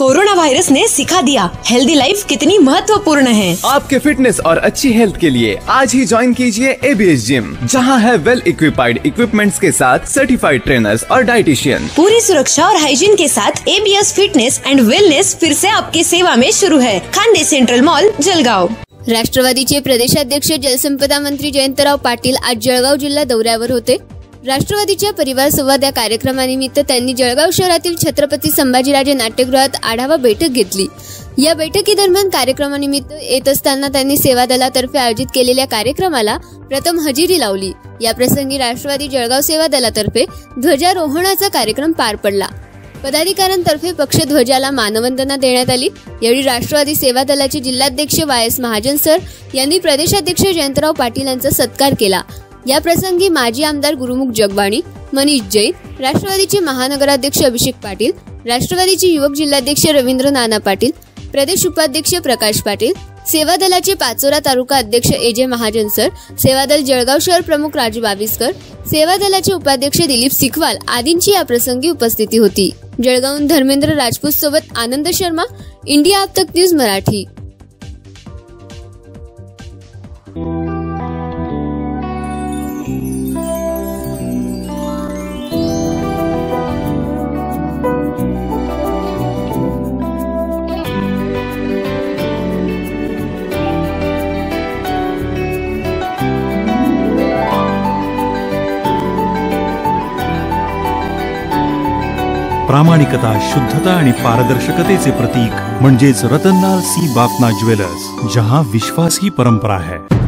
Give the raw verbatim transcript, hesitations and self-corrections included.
Corona virus ने सिखा दिया healthy life कितनी महत्वपूर्ण है। आपके फिटनेस और अच्छी हेल्थ के लिए आज ही ज्वाइन कीजिए एबीएस जिम, जहां है वेल इक्विपाइड इक्विपमेंट्स के साथ सर्टिफाइड ट्रेनर्स और डाइटिशियन। पूरी सुरक्षा और हाइजीन के साथ एबीएस फिटनेस एंड वेलनेस फिर से आपकी सेवा में शुरू है। खानदे सेंट्रल मॉल, जळगाव। राष्ट्रवादीचे प्रदेशाध्यक्ष जलसंपदा मंत्री जयंतराव पाटील आज जळगाव जिल्हा दौऱ्यावर होते। राष्ट्रवादीच्या परिवार संवाद या कार्यक्रमानिमित्त त्यांनी जळगाव शहरातील छत्रपती संभाजीराजे नाट्यगृहात आढावा बैठक घेतली। या बैठकीदरम्यान कार्यक्रमानिमित्त येत असताना त्यांनी सेवा दलातर्फे आयोजित केलेल्या कार्यक्रमाला प्रथम हजेरी लावली। या प्रसंगी राष्ट्रवादी जळगाव सेवा दलातर्फे ध्वजारोहणाचा कार्यक्रम पार पडला। पदाधिकाऱ्यांतर्फे पक्षध्वजाला मानवंदना देण्यात आली। यावेळी राष्ट्रवादी सेवा दलाचे जिल्हाध्यक्ष वाय एस महाजन सर यांनी प्रदेशाध्यक्ष जयंतराव पाटील यांचा सत्कार केला। या प्रसंगी माजी आमदार गुरुमुख जगबाणी, मनीष जैन, राष्ट्रवादीचे महानगराध्यक्ष अभिषेक पाटील, राष्ट्रवादीचे युवक जिल्हाध्यक्ष रवींद्र नाना पाटील, प्रदेश उपाध्यक्ष प्रकाश पाटील, सेवा दलाचे पाचोरा तालुका अध्यक्ष एजे महाजन सर, सेवा दल जळगाव शहर प्रमुख राजू बाविस्कर, सेवा दलाचे उपाध्यक्ष दिलीप सिकवाल आदींची या प्रसंगी उपस्थिती होती। जळगावहून धर्मेंद्र राजपूत सोबत आनंद शर्मा, इंडिया अब तक न्यूज मराठी। प्रामाणिकता, शुद्धता आणि पारदर्शकतेचे प्रतीक म्हणजेच रतनलाल सी बाफना ज्वेलर्स, जहां विश्वास ही परंपरा है।